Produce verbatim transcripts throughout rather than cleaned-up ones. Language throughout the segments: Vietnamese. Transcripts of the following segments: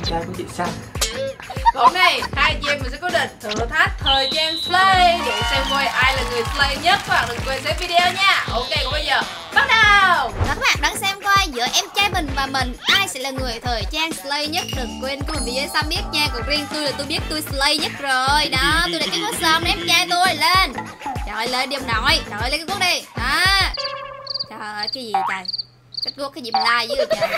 trai của chị Sam. Hôm nay hai chị em mình sẽ có định thử thách thời gian slay để xem coi ai là người slay nhất. Các bạn đừng quên xem video nha. Ok, còn bây giờ bắt đầu. Và các bạn đón xem coi giữa em trai mình và mình ai sẽ là người thời trang slay nhất. Đừng quên comment phía dưới Sam biết nha. Còn riêng tôi là tôi biết tôi slay nhất rồi. Đó, tôi đã kết nối xong em trai tôi lên. Trời lên đi ông nội, trời lên cái cuốc đi. Đó. Trời ơi, cái gì trời? Cái cuốc cái gì mà like dữ trời.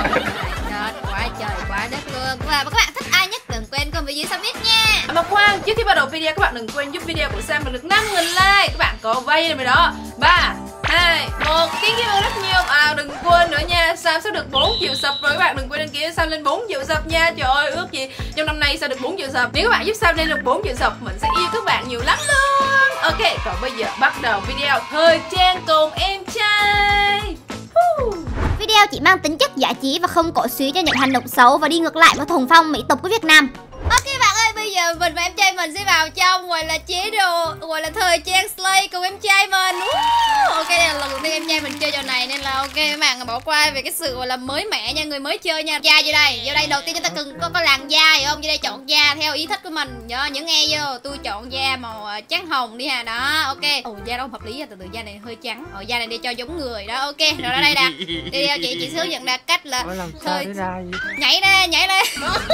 Trời, quá trời quá đất luôn. Và các bạn thích ai nhất đừng quên comment phía dưới Sam biết nha. Mà khoan, trước khi bắt đầu video các bạn đừng quên giúp video của Sam được năm nghìn like. Các bạn có vay lên rồi đó. Ba hai một, kính cảm ơn rất nhiều. À đừng quên nữa nha, Sam sẽ được bốn triệu sub rồi. Các bạn đừng quên đăng ký Sam lên bốn triệu sub nha. Trời ơi, ước gì trong năm nay Sam được bốn triệu sub. Nếu các bạn giúp Sam lên được bốn triệu sub, mình sẽ yêu các bạn nhiều lắm luôn. Ok, còn bây giờ bắt đầu video thời trang cùng em trai. uh. Video chỉ mang tính chất giải trí và không cổ suý cho những hành động xấu và đi ngược lại với thuần phong mỹ tục của Việt Nam. Ok bạn ơi, bây giờ mình và em trai mình sẽ vào trong gọi là chế độ gọi là thời trang slay cùng em trai mình. uh, Ok, đây là lần đầu tiên em trai mình chơi trò này nên là ok các bạn bỏ qua về cái sự gọi là mới mẻ nha, người mới chơi nha. Da vô đây, vô đây đầu tiên chúng ta cần có, có làn da hiểu không? Vô đây chọn da theo ý thích của mình nhớ, những e vô. Tôi chọn da màu uh, trắng hồng đi ha. Đó, ok. Ồ, da đâu hợp lý à, từ từ da này hơi trắng. Ồ, da này đi cho giống người đó. Ok, rồi ra đây đạt. Đi theo chị chị hướng dẫn đạt cách là thời nhảy lên, nhảy lên.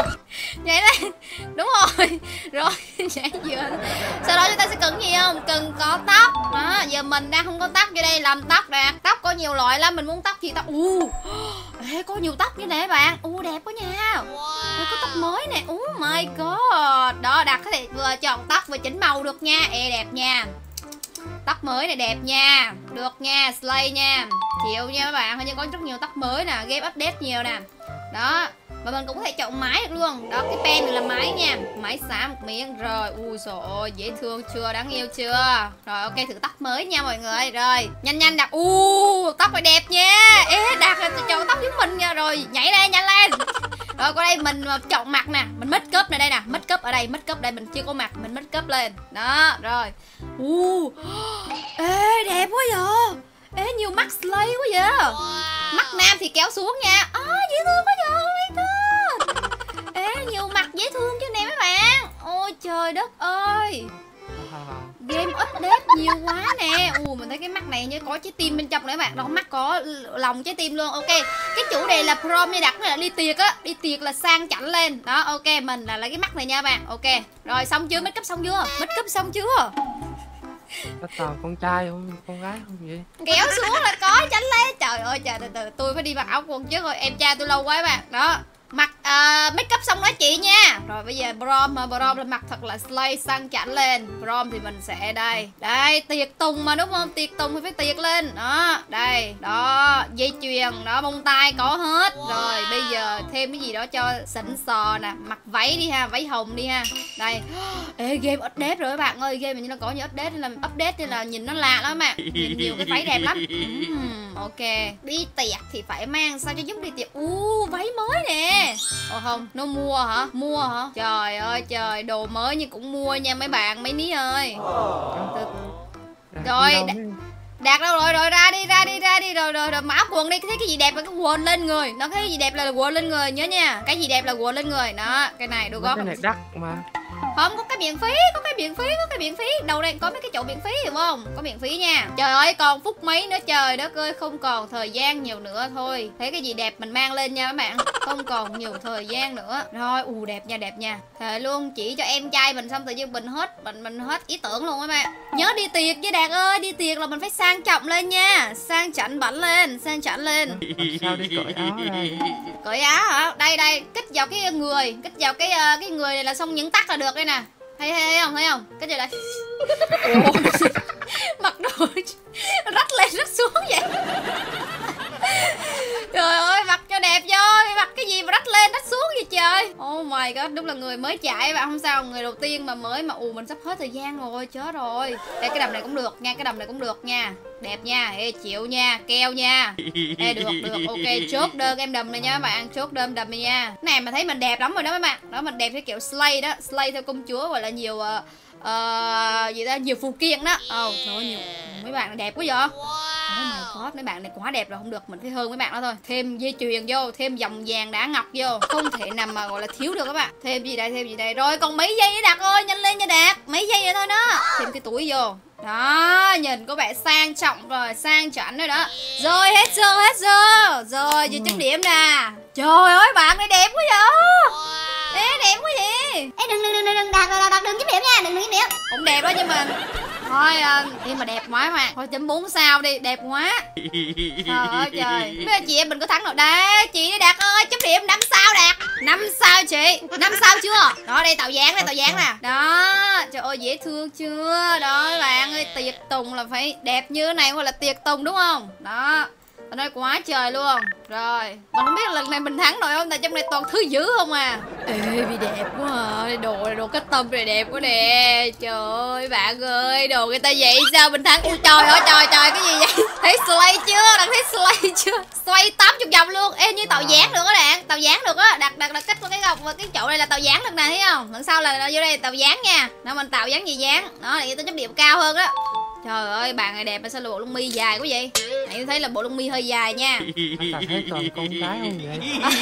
Nhảy lên. Đúng rồi. Rồi, nhảy vừa. Sau đó chúng ta sẽ cần gì không? Cần có tóc. Đó, giờ mình đang không có tóc, vô đây làm tóc đạt. Tóc có nhiều loại lắm, mình muốn tóc thì tóc. U. Ê, có nhiều tóc như này bạn. U đẹp quá nha. Wow. Có tóc mới nè. Oh my god. Đó, đạt có thể vừa chọn tóc vừa chỉnh màu được nha. Ê đẹp nha. Tóc mới này đẹp nha. Được nha, slay nha. Chịu nha các bạn, hình như có rất nhiều tóc mới nè, game update nhiều nè. Đó, và mình cũng có thể chọn máy được luôn. Đó, cái pen này là máy nha. Máy xả một miếng rồi. Ui trời ơi, dễ thương chưa, đáng yêu chưa. Rồi ok, thử tóc mới nha mọi người. Rồi, nhanh nhanh đặt. U, tóc phải đẹp nha. Ê, đạt là chọn tóc giống mình nha. Rồi, nhảy lên, nhanh lên. Rồi qua đây mình chọn mặt nè. Mình make up này đây nè. Make up ở đây, make up đây, mình chưa có mặt, mình make up lên. Đó, rồi. U. Ê, đẹp quá vậy. Ê, nhiều mắt slay quá vậy. Wow. Mắt nam thì kéo xuống nha. À, dễ thương quá vậy. Ê, nhiều mặt dễ thương chứ nè mấy bạn. Ôi trời đất ơi. Game update nhiều quá nè. Ồ, mình thấy cái mắt này như có trái tim bên trong nữa các bạn. Đó, mắt có lòng trái tim luôn. Ok, cái chủ đề là prom như đặt là đi tiệc á. Đi tiệc là sang chảnh lên. Đó, ok, mình là lấy cái mắt này nha các bạn. Ok, rồi xong chưa? Make up xong chưa? Make up xong chưa? Có toàn con trai không, con gái không vậy? Kéo xuống là có, tránh lấy. Trời ơi trời, từ từ tôi phải đi mặc áo quần trước rồi. Em trai tôi lâu quá các bạn. Đó, mặc uh, make up xong nói chị nha. Rồi bây giờ prom mà prom là mặc thật là slay sang chảnh lên. Prom thì mình sẽ đây. Đây, tiệc tùng mà đúng không? Tiệc tùng thì phải tiệc lên. Đó, đây. Đó, dây chuyền, đó, bông tai có hết. Rồi bây giờ thêm cái gì đó cho xịn sò nè. Mặc váy đi ha, váy hồng đi ha. Đây. Ê, game update rồi các bạn ơi. Game mình như nó có nhiều update nên là update nên là nhìn nó lạ lắm các bạn. Nhìn nhiều cái váy đẹp lắm. uhm, Ok. Đi tiệc thì phải mang sao cho giống đi tiệc. U, uh, váy mới nè. Ồ không, nó mua hả? Mua hả? Trời ơi trời, đồ mới nhưng cũng mua nha mấy bạn, mấy ní ơi. Rồi, Đạt đâu rồi, rồi ra đi, ra đi, ra đi, rồi rồi rồi mặc áo quần đi, thấy cái gì đẹp là cái quần lên người. Nó cái gì đẹp là quần lên người nhớ nha. Cái gì đẹp là quần lên người. Đó, cái này đồ góp. Cái này đắt mà. Không, có cái miễn phí, có cái miễn phí, có cái miễn phí. Đầu đây có mấy cái chỗ miễn phí hiểu không? Có miễn phí nha. Trời ơi, còn phút mấy nữa, trời đất ơi, không còn thời gian nhiều nữa thôi. Thấy cái gì đẹp mình mang lên nha các bạn. Không còn nhiều thời gian nữa. Rồi, ù đẹp nha, đẹp nha. Thời luôn chỉ cho em trai mình xong tự nhiên mình hết mình mình hết ý tưởng luôn các bạn. Nhớ đi tiệc với Đạt ơi, đi tiệc là mình phải sang trọng lên nha. Sang chảnh bảnh lên, sang chảnh lên. Sao đi cởi áo đây? Cởi áo hả? Đây đây, kích vào cái người, kích vào cái uh, cái người này là xong những tắc là được đây nè. Thấy, thấy, thấy không, thấy không? Cái gì đây? Mặc đồ rách lên rách xuống vậy. Trời ơi, mặc cho đẹp vô. Mặc cái gì mà rách lên rách xuống vậy trời. Oh my god, đúng là người mới chạy bạn. Không sao, người đầu tiên mà mới mà ù mình sắp hết thời gian rồi, chết rồi. Đây cái đầm này cũng được nha, cái đầm này cũng được nha. Đẹp nha, ê chịu nha, keo nha. Ê được, được, ok, chốt đơn em đầm này nha các bạn. Chốt đơn đầm này nha. Cái này mà thấy mình đẹp lắm rồi đó các bạn. Đó, mình đẹp theo kiểu slay đó. Slay theo công chúa gọi là nhiều uh, uh, gì đó, nhiều phụ kiện đó. Ồ, oh, trời ơi, nhiều mấy bạn đẹp quá vậy. Oh my hot, mấy bạn này quá đẹp rồi, không được, mình phải hơn mấy bạn đó thôi. Thêm dây chuyền vô, thêm vòng vàng đá ngọc vô, không thể nào mà gọi là thiếu được các bạn. Thêm gì đây, thêm gì đây, rồi còn mấy giây nữa Đạt ơi, nhanh lên nha Đạt, mấy giây nữa thôi đó. Thêm cái túi vô. Đó, nhìn có vẻ sang trọng rồi, sang chảnh rồi đó. Rồi hết giờ, hết giờ. Rồi, giờ chấm điểm nè. Trời ơi, bạn này đẹp quá vậy. Ê, đẹp quá vậy. Ê đừng đừng đừng đừng Đạt Đạt Đạt đừng chấm điểm nha, đừng đừng chấm điểm. Cũng đẹp đó nhưng mà thôi à, nhưng mà đẹp quá mà. Thôi chấm bốn sao đi, đẹp quá. Trời ơi trời. Mấy chị em mình có thắng rồi. Đây, chị đi Đạt ơi, chấm điểm năm sao Đạt. năm sao chị. năm sao chưa? Đó đây tàu dáng đây, tàu dáng nè. Đó, trời ơi dễ thương chưa? Đó các bạn ơi, tiệc tùng là phải đẹp như thế này gọi là tiệc tùng đúng không? Đó. Tao nói quá trời luôn. Rồi, mà không biết lần này mình thắng nổi không? Tại trong này toàn thứ dữ không à. Ê, bị đẹp quá à. Đồ đồ kết tâm này đẹp quá nè. Trời ơi, bạn ơi, đồ người ta vậy sao mình thắng? Ui trời ơi, trời trời, cái gì vậy? Thấy slay chưa? Đang thấy slay chưa? Xoay tám mươi vòng luôn. Ê, như tàu dáng được á bạn. Tàu dáng được á. Đặt đặt đặt cách cái góc và cái chỗ này là tàu dáng được nè, thấy không? Lần sau là vô đây là tàu dáng nha. Nó mình tạo dáng gì dáng. Đó, để tôi chấm điểm cao hơn đó. Trời ơi, bạn này đẹp mà sao là bộ lông mi dài quá vậy? Nãy thấy là bộ lông mi hơi dài nha. Sao thấy toàn con gái không vậy?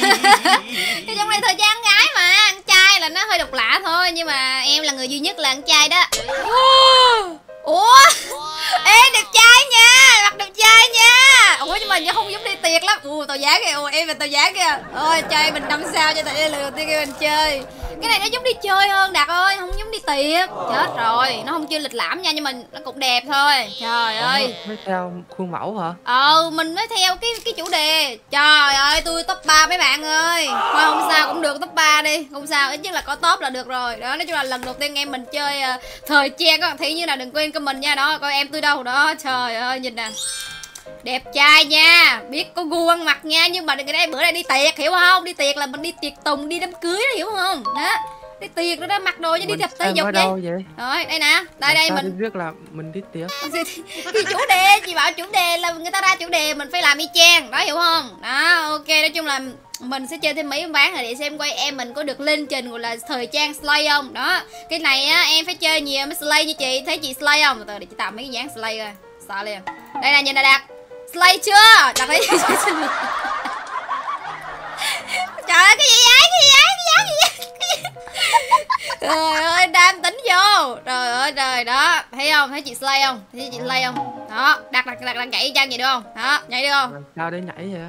Cái trong này thời gian gái mà, ăn trai là nó hơi độc lạ thôi. Nhưng mà em là người duy nhất là ăn trai đó. Ủa? Ê, đẹp trai nha, mặt đẹp trai nha. Ủa nhưng mà nó không giống đi tiệc lắm. Ủa tàu giá kìa, ủa em là tàu giá kìa. Ôi chơi mình năm sao cho tại đây là lần đầu tiên kêu mình chơi. Cái này nó giống đi chơi hơn Đạt ơi, không giống đi tiệc. Chết rồi, nó không chơi lịch lãm nha nhưng mà nó cũng đẹp thôi. Trời ơi. Mới theo khuôn mẫu hả? Ờ, mình mới theo cái cái chủ đề. Trời ơi, tôi top ba mấy bạn ơi. Thôi không sao cũng được, top ba đi. Không sao, ít nhất là có top là được rồi. Đó, nói chung là lần đầu tiên em mình chơi uh, thời trang các bạn thấy như nào đừng quên comment nha. Đó, coi em tôi đâu đó. Trời ơi, nhìn nè. Đẹp trai nha, biết có gu ăn mặc nha. Nhưng mà đừng cái đây bữa nay đi tiệc, hiểu không? Đi tiệc là mình đi tiệc tùng, đi đám cưới đó, hiểu không? Đó, đi tiệc đó, đó mặc đồ cho đi tập thể dục vậy. vậy. Rồi, đây nè, đây đây Sao mình biết là mình đi tiệc. thì chủ đề, chị bảo chủ đề là người ta ra chủ đề mình phải làm y chang, đó hiểu không? Đó, ok, nói chung là mình sẽ chơi thêm mấy ván này để xem coi em mình có được lên trình gọi là thời trang slay không. Đó, cái này á em phải chơi nhiều mới slay như chị, thấy chị slay không? Từ từ để chị tạo mấy cái dáng slay coi, sợ liền. Đây nè, nhìn nè Đạt, slay chưa? Đạt thấy trời ơi cái gì vậy, cái gì vậy, cái dáng gì vậy? Trời ơi đam tính vô. Trời ơi trời, đó thấy không, thấy chị slay không, thấy chị slay không? Đó, đặt đặt đặt đặt nhảy chăng vậy được không? Đó, nhảy được không? Làm sao để nhảy vậy?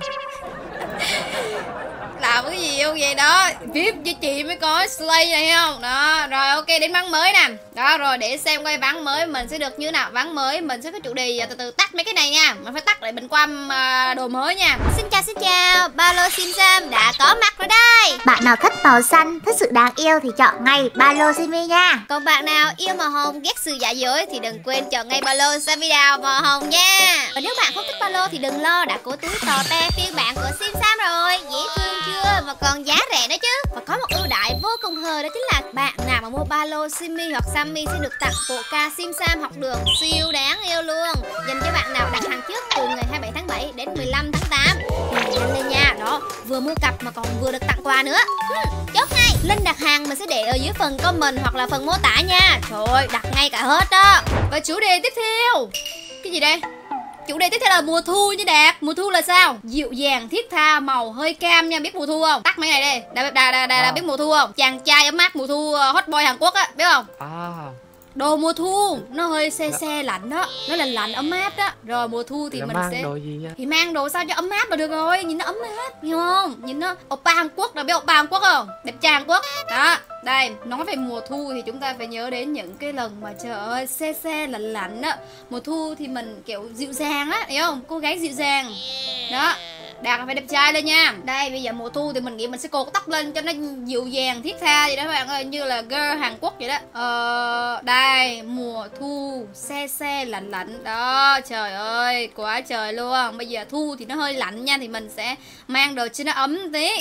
Làm cái gì không vậy đó, vip với chị mới có slay này không? Đó, rồi ok đến ván mới nè. Đó, rồi để xem coi ván mới mình sẽ được như nào. Ván mới mình sẽ có chủ đề, từ từ tắt mấy cái này nha. Mình phải tắt để mình qua uh, đồ mới nha. Xin chào xin chào, ba lô Sim Sam đã có mặt rồi đây. Bạn nào thích màu xanh, thích sự đáng yêu thì chọn ngay ba lô Simi nha. Còn bạn nào yêu màu hồng, ghét sự giả dối thì đừng quên chọn ngay ba lô Sammy Đào màu hồng nha. Và nếu bạn không thích ba lô thì đừng lo, đã có túi tò te phiên bản của Sim Sam rồi. Dễ thương chưa, mà còn giá rẻ nữa chứ. Và có một ưu đãi vô cùng hời, đó chính là bạn nào mà mua ba lô Simi hoặc Sammy sẽ được tặng bộ ca Sim Sam học đường siêu đáng yêu luôn, dành cho bạn nào đặt hàng trước từ ngày hai mươi bảy tháng bảy đến mười lăm tháng tám. Thì nhanh lên nha, đó vừa mua cặp mà còn vừa được tặng quà nữa. Hmm, chốt ngay, link đặt hàng mình sẽ để ở dưới phần comment hoặc là phần mô tả nha. Trời ơi, đặt ngay cả hết đó. Và chủ đề tiếp theo, cái gì đây? Chủ đề tiếp theo là mùa thu như Đạt. Mùa thu là sao? Dịu dàng, thiết tha, màu hơi cam nha. Biết mùa thu không? Tắt mấy này đi. Đà, đà, đà, đà, à. Biết mùa thu không? Chàng trai ấm áp mùa thu, hot boy Hàn Quốc á, biết không? À. Đồ mùa thu nó hơi se se lạnh đó, nó là lạnh ấm áp đó. Rồi mùa thu thì là mình mang sẽ đồ gì vậy? thì mang đồ sao cho ấm áp là được rồi. Nhìn nó ấm áp, hiểu không? Nhìn nó oppa Hàn Quốc, là biết oppa Hàn Quốc không? Đẹp trai Hàn Quốc đó. Đây, nói về mùa thu thì chúng ta phải nhớ đến những cái lần mà trời ơi se se lạnh lạnh đó. Mùa thu thì mình kiểu dịu dàng á, hiểu không? Cô gái dịu dàng đó. Đạt phải đẹp trai lên nha. Đây bây giờ mùa thu thì mình nghĩ mình sẽ cột tóc lên cho nó dịu dàng thiết tha vậy đó các bạn ơi, như là girl Hàn Quốc vậy đó. Ờ, đây mùa thu se se lạnh lạnh đó. Trời ơi quá trời luôn. Bây giờ thu thì nó hơi lạnh nha, thì mình sẽ mang đồ cho nó ấm tí.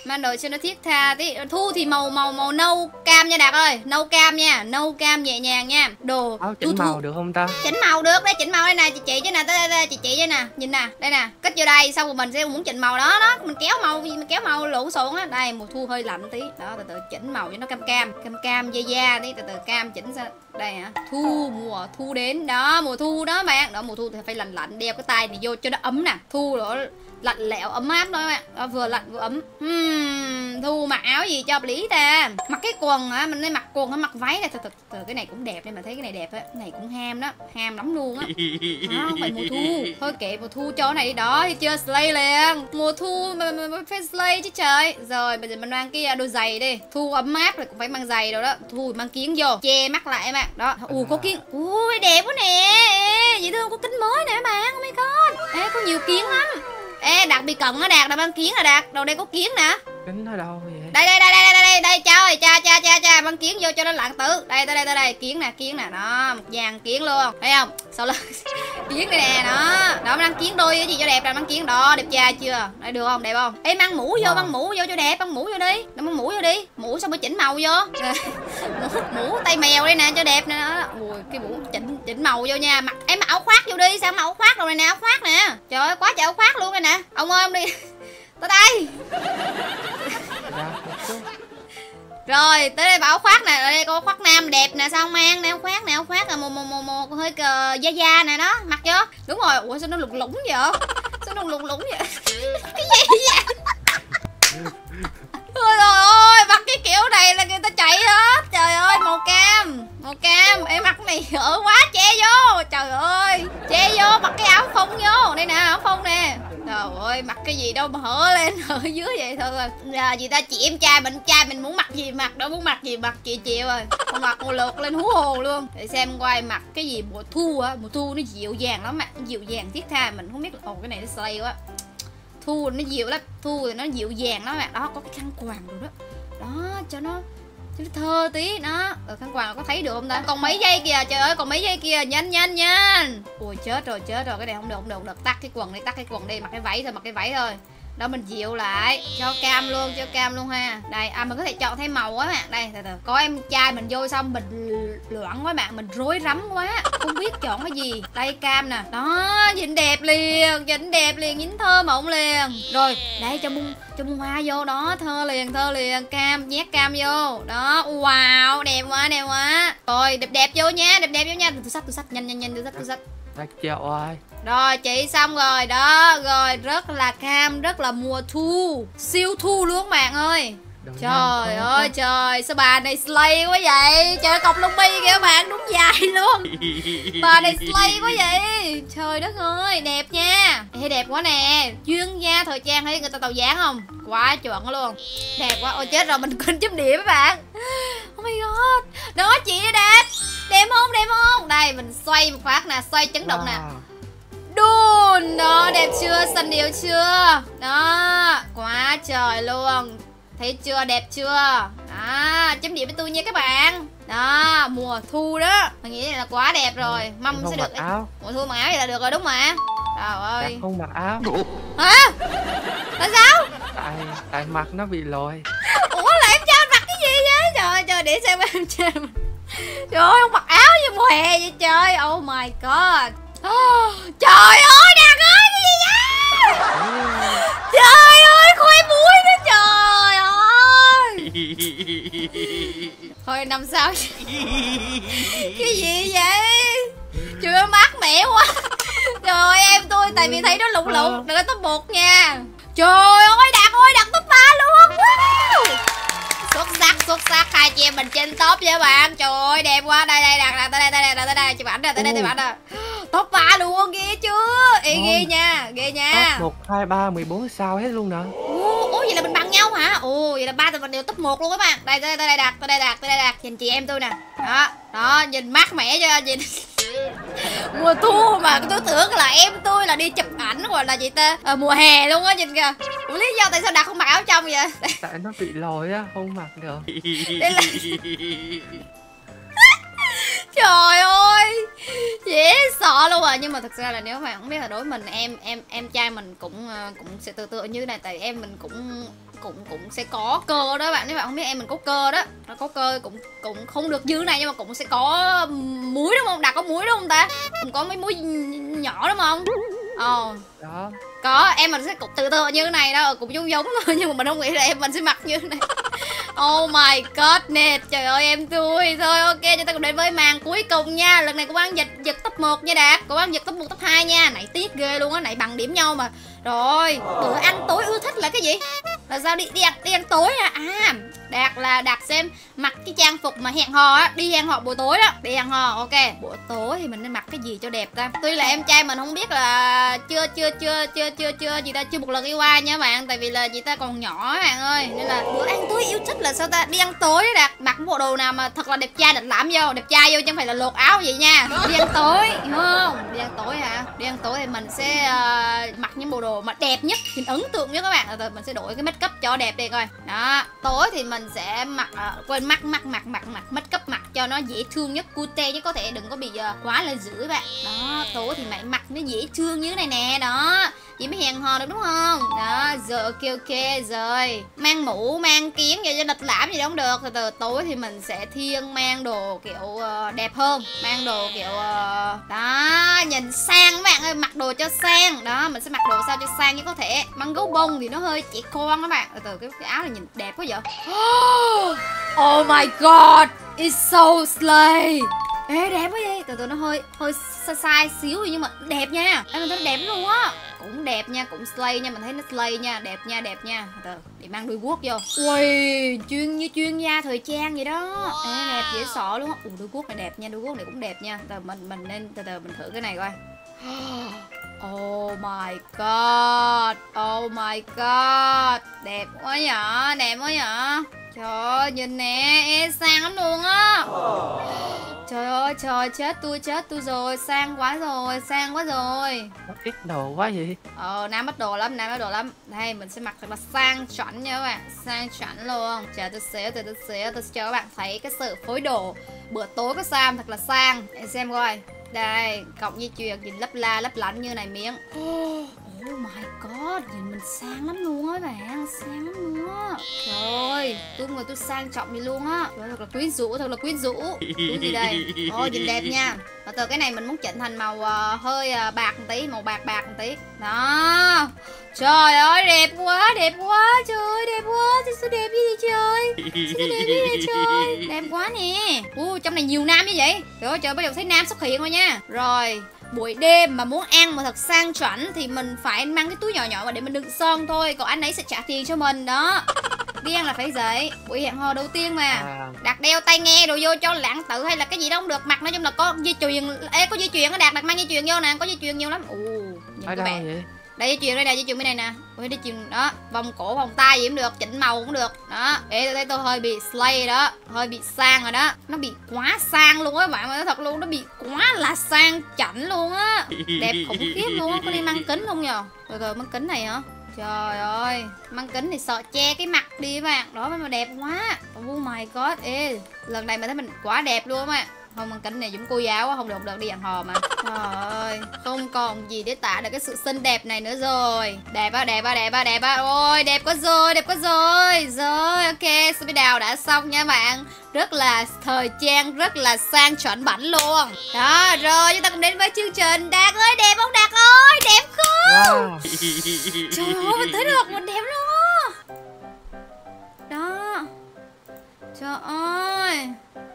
Mang đồ cho nó thiết tha tí. Thu thì màu màu màu nâu cam nha Đạt ơi, nâu cam nha, nâu cam nhẹ nhàng nha. Đồ Áo chỉnh thu, màu thu. được không ta? Chỉnh màu được, đây chỉnh màu đây nè, chị chị chứ nè, đây, đây, chị chị chứ nè, nhìn nè, đây nè, kết vô đây, xong rồi mình sẽ muốn chỉnh màu đó đó, mình kéo màu gì mình kéo màu lộn xộn á. Đây mùa thu hơi lạnh tí, đó từ từ chỉnh màu cho nó cam cam, cam cam da da tí, từ từ cam chỉnh sao. Đây hả? Thu, mùa thu đến đó, mùa thu đó bạn, đó mùa thu thì phải lạnh lạnh, đeo cái tay này vô cho nó ấm nè, thu đó lạnh lẽo ấm áp đó các bạn, đó, vừa lạnh vừa ấm. uhm, Thu mặc áo gì cho hợp lý ta? Mặc cái quần hả? Mình nên mặc quần hay mặc váy này? Từ từ, từ cái này cũng đẹp đây, mà thấy cái này đẹp á, cái này cũng ham đó, ham lắm luôn á. À, không phải mùa thu, thôi kệ mùa thu cho cái này đi đó, thì chưa slay liền. Mùa thu mà, mà, mà phải slay chứ trời. Rồi bây giờ mình mang cái đôi giày đi, thu ấm áp rồi cũng phải mang giày đâu đó, thu mang kiếng vô, che mắt lại em ạ. Đó, ù có kiếng, ui đẹp quá nè, dễ thương, có kính mới nè bạn, oh my god. Ê, có nhiều kiếng lắm. Ê, Đạt bị cận á Đạt, Đạt mang kiếng nè Đạt, đầu đây có kiếng nè. Kính ở đâu vậy? Đây đây đây đây đây đây đây cha ơi, cha cha cha cha mang kiếng vô cho nó lạng tử. Đây tới đây tới đây, kiếng nè, kiếng nè, đó, một dàn kiếng luôn. Thấy không? Sau lưng kiếng đây nè, đó. Đó mang kiếng đôi cái gì cho đẹp, là mang kiếng đó, đẹp trai chưa? Đây được không? Đẹp không? Ê mang mũ vô, wow. mang mũ vô cho đẹp, mang mũ vô đi. Đó, mang mũ vô đi. Mũ xong mới chỉnh màu vô. mũ, mũ tay mèo đây nè cho đẹp nè. Ui, cái mũ chỉnh chỉnh màu vô nha. Mặc em mặc áo khoác vô đi, sao mặc áo khoác rồi này nè, áo khoác nè. Trời ơi, quá trời áo khoác luôn đây nè. Ông ơi ông đi. Tới đây. Rồi tới đây bảo khoác nè, ở đây có khoác nam đẹp nè, sao không mang nè, áo khoác nè, áo khoác là một một một một hơi cờ da da nè đó, mặc vô. Đúng rồi, ủa sao nó lủng lủng vậy? Sao nó lủng lủng vậy? Cái gì vậy? Ôi trời ơi, mặc cái kiểu này là người ta chạy hết. Trời ơi, màu cam, màu cam, em mặc cái này ở quá, che vô. Trời ơi, che vô, mặc cái áo phông vô. Đây nè, áo phông nè. Trời ơi, mặc cái gì đâu mà hở lên ở dưới vậy thôi rồi. Giờ gì ta, chị em trai mình, trai mình muốn mặc gì mặc, đâu muốn mặc gì mặc, chị chịu rồi. Không mặc một lượt lên hú hồn luôn. Để xem quay mặc cái gì mùa thu á, mùa thu nó dịu dàng lắm, mặc dịu dàng thiết tha, mình không biết là ồ cái này nó slay quá. Thu nó dịu lắm, thu thì nó dịu dàng lắm bạn. Đó, có cái khăn quàng rồi đó. Đó, cho nó cho nó thơ tí đó. Ở khăn quàng có thấy được không ta? Còn mấy giây kìa, trời ơi, còn mấy giây kìa, nhanh nhanh nhanh. Ui chết rồi, chết rồi, cái này không được, không được, không được. Tắt cái quần đi, tắt cái quần đi, mặc cái váy thôi, mặc cái váy thôi. Đó mình dịu lại, cho cam luôn, cho cam luôn ha. Đây, à mình có thể chọn thêm màu á bạn. Đây, từ từ. Có em trai mình vô xong mình loạn quá bạn, mình rối rắm quá, không biết chọn cái gì. Đây cam nè. Đó, nhìn đẹp liền, nhìn đẹp liền, nhìn thơ mộng liền. Rồi, đây cho bung cho bung hoa vô đó, thơ liền, thơ liền, cam, nhét cam vô. Đó, wow, đẹp quá, đẹp quá. Rồi, đẹp đẹp vô nha, đẹp đẹp vô nha. Tôi sách, tôi sách, nhanh nhanh nhanh, tôi sách, tôi sách. Đặt chẹo rồi. Rồi chị xong rồi đó. Rồi rất là cam, rất là mùa thu, siêu thu luôn bạn ơi. Đừng trời ơi đó. Trời sao bà này slay quá vậy. Trời cọc lông bi kìa bạn, đúng dài luôn. Bà này slay quá vậy. Trời đất ơi, đẹp nha. Ê, đẹp quá nè, chuyên gia thời trang thấy người ta tàu dáng không, quá chuẩn luôn, đẹp quá. Ôi chết rồi, mình quên chấm điểm các bạn. Oh my god, đó chị đẹp, đẹp không, đẹp không. Đây mình xoay một phát nè, xoay chấn động wow. nè. Đun đó, đẹp chưa, xanh điệu chưa. Đó, quá trời luôn. Thấy chưa, đẹp chưa. Đó, chấm điểm với tôi nha các bạn. Đó, mùa thu đó, mình nghĩ là quá đẹp rồi. Mâm sẽ được áo. Mùa thu mặc áo vậy là được rồi đúng mà. Trời ơi. Đặt không mặc áo. Hả? Tại sao? Tại tại mặt nó bị lồi. Ủa là em trai mặc cái gì vậy? Trời ơi, trời để xem em trai. Trời ơi, không mặc áo như mùa hè vậy trời. Oh my god. Oh, trời ơi, Đạt ơi, cái gì vậy? Trời ơi, khoe mũi nữa trời ơi. Thôi năm sao. Cái gì vậy? Trời ơi, mát mẻ quá. Trời ơi, em tôi tại vì thấy nó lụng lụng. Đừng có top một nha. Trời ơi, Đạt ơi, Đạt top ba luôn. Wow. Xuất sắc, xuất sắc, hai chị em mình trên top với bạn. Trời ơi, đẹp quá. Đây đây, Đạt, Đạt tới đây, tới đây, tới đây, chụp ảnh đây, tới đây, chụp ảnh đây. Top ba luôn, ghê chưa? Ê, ghê nha, ghê nha. Top một, hai, ba, mười bốn sao hết luôn nè. Ồ, ồ, vậy là mình bằng nhau hả? Ồ, vậy là ba tụi mình đều top một luôn các bạn. Đây, tới đây, đây Đạt, tới đây Đạt, tới đây Đạt. Nhìn chị em tôi nè. Đó, đó, nhìn mát mẻ chưa, nhìn. Mùa thu mà tôi tưởng là em tôi là đi chụp ảnh hoặc là gì ta à, mùa hè luôn á, nhìn kìa. Ủa lý do tại sao Đạt không mặc áo trong vậy? Tại nó bị lồi á, không mặc được. Đây là... Trời ơi, dễ sợ luôn à. Nhưng mà thật ra là nếu mà không biết là đối với mình, em em em trai mình cũng cũng sẽ tự tự như này. Tại em mình cũng cũng cũng sẽ có cơ đó bạn. Nếu bạn không biết em mình có cơ đó, nó có cơ cũng cũng không được như này nhưng mà cũng sẽ có muối đúng không? Đạt có muối đúng không ta? Cũng có mấy muối nhỏ đúng không? Ờ. Đó. Có, em mình sẽ cũng tự tự như thế này đó, cũng giống giống thôi nhưng mà mình không nghĩ là em mình sẽ mặc như thế này. Oh my god nè, trời ơi em tôi. Thôi ok, chúng ta cùng đến với màn cuối cùng nha. Lần này cô bán giật giật top một nha Đạt. Cô bán giật top một top hai nha. Nãy tiếc ghê luôn á, nãy bằng điểm nhau mà. Rồi, bữa ăn tối ưa thích là cái gì? Là sao đi đi ăn đi ăn tối à? À, Đạt là Đạt xem mặc cái trang phục mà hẹn hò á, đi hẹn hò buổi tối đó, đi hẹn hò. Ok, buổi tối thì mình nên mặc cái gì cho đẹp ta? Tuy là em trai mình không biết là chưa chưa chưa chưa chưa chưa gì ta chưa một lần yêu ai nha bạn, tại vì là chị ta còn nhỏ bạn ơi, nên là bữa ăn tối yêu thích là sao ta? Đi ăn tối đó Đạt, mặc bộ đồ nào mà thật là đẹp trai định làm vô, đẹp trai vô chứ không phải là lột áo vậy nha. Đi ăn tối hiểu không? Đi ăn tối hả? Đi ăn tối thì mình sẽ uh, mặc những bộ đồ mà đẹp nhất, nhìn ấn tượng nhất các bạn. Rồi mình sẽ đổi cái make up cho đẹp đi coi. Đó, tối thì mình sẽ mặc uh, quên mắt mắt mặc mặc mặc make up mặc cho nó dễ thương nhất, cute nhất có thể, đừng có bị uh, quá là dữ bạn. Đó, tối thì mày mặc nó dễ thương như thế này nè, đó. Chị mới hẹn hò được đúng không? Đó, rồi ok ok rồi. Mang mũ, mang kiếm vậy cho địch lãm gì đó không được. Từ từ tối thì mình sẽ thiên mang đồ kiểu uh, đẹp hơn, mang đồ kiểu uh, đó, nhìn sang các bạn ơi, mặc đồ cho sang. Đó, mình sẽ mặc đồ sao cho sang nhất có thể. Mang gấu bông thì nó hơi trẻ con các bạn. Từ từ cái, cái áo này nhìn đẹp quá vậy. Oh my god, it's so slay. Ê đẹp quá vậy. Từ từ nó hơi hơi sai sai xíu nhưng mà đẹp nha. Em mình thấy đẹp luôn á. Cũng đẹp nha, cũng slay nha, mình thấy nó slay nha, đẹp nha, đẹp nha. Từ từ, để mang đuôi guốc vô. Ui, chuyên như chuyên gia thời trang vậy đó. Ê, đẹp dễ sợ luôn á. Ui, đuôi guốc này đẹp nha, đuôi guốc này cũng đẹp nha. Từ từ mình mình nên từ từ mình thử cái này coi. Oh my god, oh my god, đẹp quá nhở, đẹp quá nhở. Trời ơi, nhìn nè, e sang lắm luôn á. Trời ơi, trời, chết tôi, chết tôi rồi, sang quá rồi, sang quá rồi. Nó ít đồ quá vậy. Ờ, Nam mất đồ lắm, Nam mất đồ lắm. Đây, mình sẽ mặc thật là sang chảnh nha các bạn, sang chảnh luôn. Chờ tôi xíu, chờ tôi xíu, tôi sẽ cho các bạn thấy cái sự phối đồ bữa tối của Sam thật là sang. Để xem coi. Đây, cọng dây chuyền nhìn lấp la lấp lánh như này miếng. Oh my god, nhìn mình sang lắm luôn á bạn, sang lắm luôn á. Trời ơi, tôi người tôi sang trọng vậy luôn á. Trời, thật là quyến rũ, thật là quyến rũ. Túi gì đây? Ôi, nhìn đẹp nha. Và từ cái này mình muốn chỉnh thành màu uh, hơi uh, bạc một tí, màu bạc bạc một tí. Đó. Trời ơi, đẹp quá, đẹp quá, trời ơi, đẹp quá. Sao đẹp như vậy trời? Sao đẹp như vậy trời? Đẹp quá nè. Ui, trong này nhiều nam như vậy. Trời ơi, trời, bây giờ thấy nam xuất hiện rồi nha. Rồi. Buổi đêm mà muốn ăn mà thật sang chảnh thì mình phải mang cái túi nhỏ nhỏ mà để mình đựng son thôi. Còn anh ấy sẽ trả tiền cho mình đó. Đi ăn là phải vậy. Buổi hẹn hò đầu tiên mà à. Đặt đeo tai nghe đồ vô cho lãng tử hay là cái gì đó không được. Mặc nói chung là có dây chuyền. Ê, có dây chuyền á Đạt, đặt mang dây chuyền vô nè. Có dây chuyền nhiều lắm. Ồ, nhìn các bạn vậy? Đây dây chuyền đây nè, dây chuyền bên này nè. Ôi, dây chuyền đó, vòng cổ vòng tay gì cũng được, chỉnh màu cũng được. Đó, ê tôi thấy tôi hơi bị slay đó, hơi bị sang rồi đó. Nó bị quá sang luôn á bạn, mà nói thật luôn, nó bị quá là sang chảnh luôn á. Đẹp khủng khiếp luôn á, có đi mang kính không nhờ? Rồi rồi mang kính này hả? Trời ơi, mang kính thì sợ che cái mặt đi các bạn. Đó mà đẹp quá. Oh my god, ê, lần này mà thấy mình quá đẹp luôn á. Không, mang kính này cũng cô giáo quá, không được, không được đi hẹn hò mà. Trời ơi, không còn gì để tả được cái sự xinh đẹp này nữa rồi. Đẹp á, đẹp á, đẹp á, đẹp á. Ôi, đẹp quá rồi, đẹp quá rồi. Rồi, ok, Super Đào đã xong nha bạn. Rất là thời trang, rất là sang chảnh bảnh luôn. Đó, rồi chúng ta cùng đến với chương trình. Đạt ơi, đẹp không Đạt ơi? Đẹp không? Wow. Trời ơi, mình thấy được, mình đẹp luôn á. Đó. Trời ơi.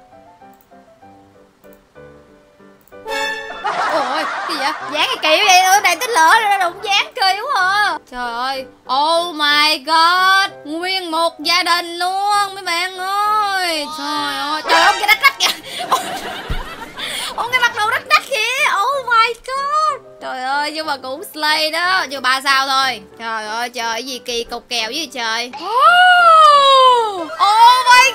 Ôi, cái gì vậy? Dán cái kiểu vậy, ơi này tích lỡ rồi, đụng dán kỳ quá à. Trời ơi, oh my god, nguyên một gia đình luôn mấy bạn ơi. Trời ơi, trời ơi, cái đắt đắt kìa. Ôi, cái mặt đồ đắt đắt kìa, oh my god. Trời ơi, nhưng mà cũng slay đó, nhưng ba sao thôi. Trời ơi, trời, cái gì kỳ cục kèo với trời. Oh my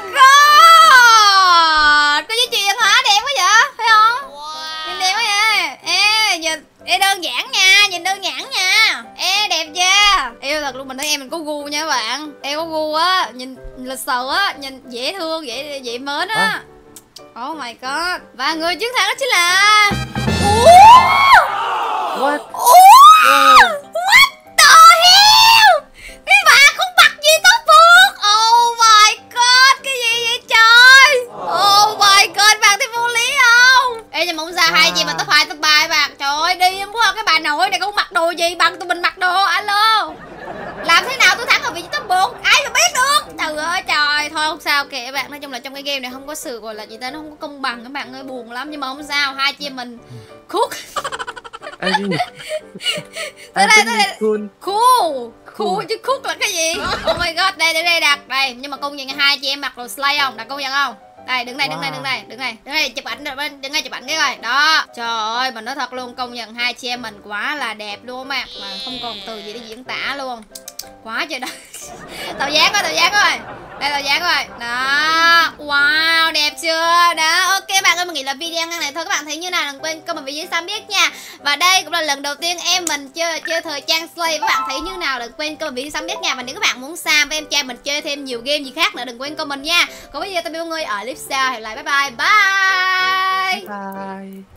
god, có dây chuyền hả? Đẹp quá vậy, phải không? Nhìn đẹp quá vậy. Ê, nhìn, ê đơn giản nha, nhìn đơn giản nha. Ê, đẹp chưa? Yêu thật luôn, mình thấy em mình có gu nha các bạn. Em có gu á, nhìn lịch sự á, nhìn dễ thương, dễ dễ mến á. Oh my god. Và người chiến thắng đó chính là What? What the hell? Cái bà không mặc gì tốt buộc. Oh my god. Cái gì vậy trời? Oh my god. Bạn thấy vô lý không? Ê nhưng mà không sao, hai chị mà top hai top ba bạn. Trời ơi đi em quá. Cái bà nội này không mặc đồ gì bằng tụi mình mặc đồ. Alo. Làm thế nào tôi thắng ở vị trí top một? Ai mà biết được. Trời ơi trời. Thôi không sao kệ bạn. Nói chung là trong cái game này không có sự gọi là gì ta, nó không có công bằng các bạn ơi, buồn lắm. Nhưng mà không sao, hai chị em mình khúc. Ai đi? Tới đây, tới đây. Cool. Khu Khu chứ khúc là cái gì? Oh my god. Đây, đây, đây đặt. Đây, nhưng mà công nhận hai chị em mặc đồ slay không? Đặt công nhận không? Đây, đứng đây, đứng đây, đứng đây, đứng đây. Đứng đây, chụp ảnh, đứng đây chụp ảnh cái coi. Đó. Trời ơi, mình nói thật luôn, công nhận hai chị em mình quá là đẹp luôn mà. Mà không còn từ gì để diễn tả luôn. Quá trời đất. Tàu dáng coi, tàu dáng coi. Đây tàu dáng coi. Đó. Wow, đẹp chưa? Đó, ok bạn ơi, mình nghĩ là video ngắn này thôi. Các bạn thấy như nào đừng quên comment bên dưới Sam biết nha. Và đây cũng là lần đầu tiên em mình chơi chơi thời trang slay. Các bạn thấy như nào đừng quên comment bên dưới Sam biết nha. Và nếu các bạn muốn Sam với em trai mình chơi thêm nhiều game gì khác nữa đừng quên comment nha. Còn bây giờ tạm biệt mọi người ở clip sau. Hẹn lại, bye bye. Bye. Bye.